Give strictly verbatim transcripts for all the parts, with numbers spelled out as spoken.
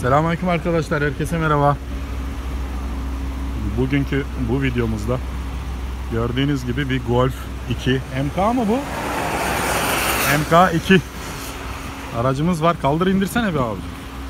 Selamünaleyküm arkadaşlar, herkese merhaba. Bugünkü bu videomuzda gördüğünüz gibi bir Golf iki M K mı bu? M K iki aracımız var. Kaldır indirsene bir abi.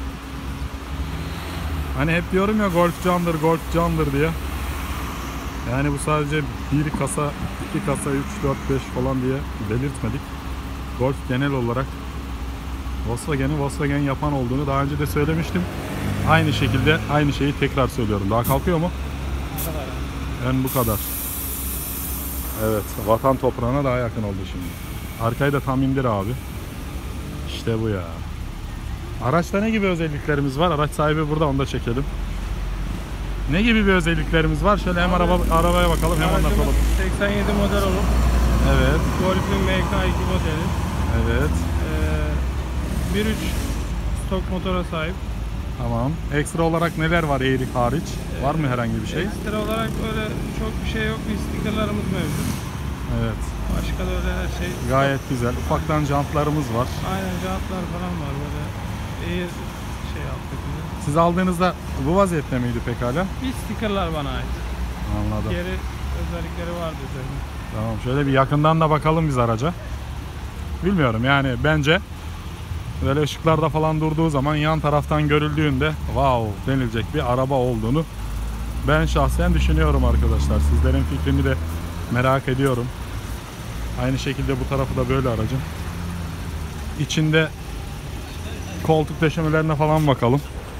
Hani hep diyorum ya Golf candır, Golf candır diye. Yani bu sadece bir kasa, iki kasa, üç, dört, beş falan diye belirtmedik. Golf genel olarak Volkswagen'i Volkswagen yapan olduğunu daha önce de söylemiştim. Aynı şekilde aynı şeyi tekrar söylüyorum. Daha kalkıyor mu? Bu kadar. En bu kadar. Evet, vatan toprağına daha yakın oldu şimdi. Arkayı da tam indir abi. İşte bu ya. Araçta ne gibi özelliklerimiz var? Araç sahibi burada, onu da çekelim. Ne gibi bir özelliklerimiz var? Şöyle hem araba arabaya bakalım hem anlatalım. seksen yedi model olup. Evet. Golf'ün M K iki modeli. Evet. Ee, bir nokta üç stok motora sahip. Tamam. Ekstra olarak neler var eğrik hariç? Ee, var mı herhangi bir şey? Ekstra olarak öyle çok bir şey yok. Stikerlerimiz mevcut. Evet. Başka da öyle her şey. Gayet güzel. Ufaktan jantlarımız var. Aynen, jantlar falan var böyle. İyi şey yaptık. Siz aldığınızda bu vaziyette miydi pekala? Bir stikerler bana ait. Anladım. Geri özellikleri vardı üzerinde. Tamam, şöyle bir yakından da bakalım biz araca. Bilmiyorum yani, bence böyle ışıklarda falan durduğu zaman yan taraftan görüldüğünde wow denilecek bir araba olduğunu ben şahsen düşünüyorum arkadaşlar. Sizlerin fikrini de merak ediyorum. Aynı şekilde bu tarafı da böyle aracın. İçinde koltuk döşemelerine falan bakalım.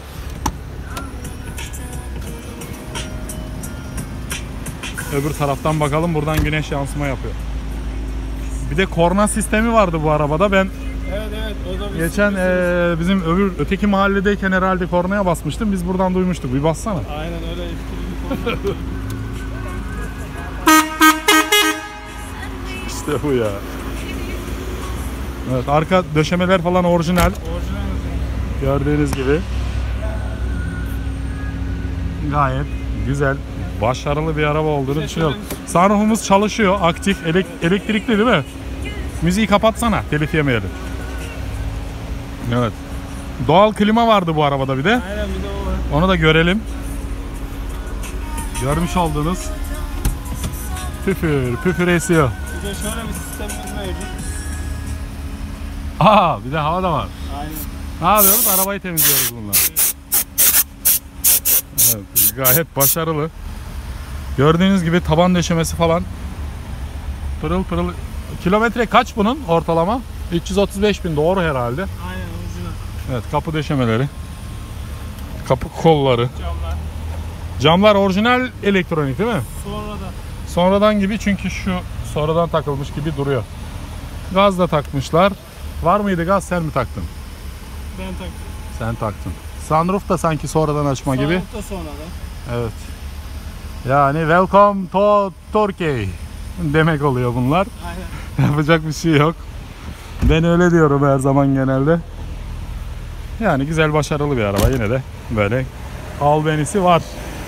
Öbür taraftan bakalım, buradan güneş yansıma yapıyor. Bir de korna sistemi vardı bu arabada. Ben evet evet o da geçen e, bizim öbür öteki mahalledeyken herhalde kornaya basmıştım. Biz buradan duymuştuk. Bir bassana. Aynen öyle, etkili bir korna. İşte bu ya. Evet, arka döşemeler falan orijinal. Orijinal. Gördüğünüz gibi. Gayet güzel, başarılı bir araba olduğunu düşünüyorum. Sunroofumuz çalışıyor, aktif, elektrikli değil mi? Müziği kapatsana, telif yemeyelim. Evet. Doğal klima vardı bu arabada bir de. Aynen, bir de o var. Onu da görelim. Görmüş olduğunuz püfür, püfür esiyor. Bir de şöyle bir sistemimiz mevcut. Aa, bir de hava da var. Aynen. Ne yapıyoruz? Arabayı temizliyoruz bununla. Evet, gayet başarılı. Gördüğünüz gibi taban döşemesi falan pırıl pırıl. Kilometre kaç bunun ortalama? üç yüz otuz beş bin, doğru herhalde. Aynen, orijinal. Evet, kapı döşemeleri, kapı kolları, Camlar. camlar orijinal elektronik değil mi? Sonradan. Sonradan gibi, çünkü şu sonradan takılmış gibi duruyor. Gaz da takmışlar. Var mıydı gaz, sen mi taktın? Ben taktım. Sen taktın. Sunroof da sanki sonradan açma gibi. Sunroof da sonradan. Evet. Yani welcome to Turkey demek oluyor bunlar. Aynen. Yapacak bir şey yok. Ben öyle diyorum her zaman genelde. Yani güzel, başarılı bir araba. Yine de böyle albenisi var.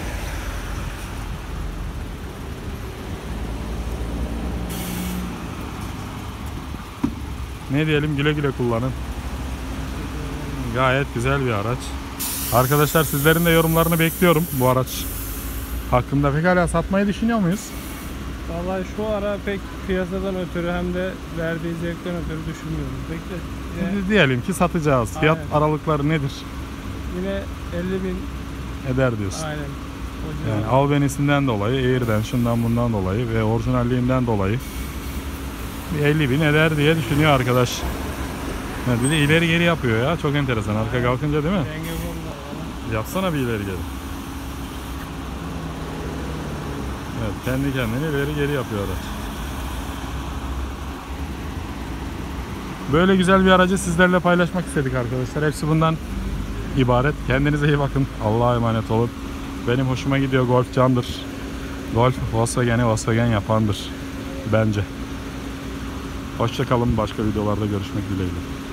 Ne diyelim, güle güle kullanın. Gayet güzel bir araç. Arkadaşlar, sizlerin de yorumlarını bekliyorum bu araç hakkında. Pekala, satmayı düşünüyor muyuz? Vallahi şu ara pek piyasadan ötürü hem de verdiği zevkten ötürü düşünmüyoruz. Bekle. Yine, Diyelim ki satacağız. Aynen. Fiyat aralıkları nedir? yine elli bin Eder diyorsun. aynen. Yani albenisinden dolayı, Air'den, şundan bundan dolayı ve orijinalliğinden dolayı bir elli bin eder diye düşünüyor arkadaş. Yani bir de ileri geri yapıyor ya. Çok enteresan. Arka kalkınca değil mi? Denge bunlar. Yapsana bir ileri geri. Evet, kendi kendine ileri geri yapıyor araç. Böyle güzel bir aracı sizlerle paylaşmak istedik arkadaşlar. Hepsi bundan ibaret. Kendinize iyi bakın. Allah'a emanet olun. Benim hoşuma gidiyor. Golf candır. Golf Volkswagen'i Volkswagen yapandır bence. Hoşça kalın. Başka videolarda görüşmek dileğiyle.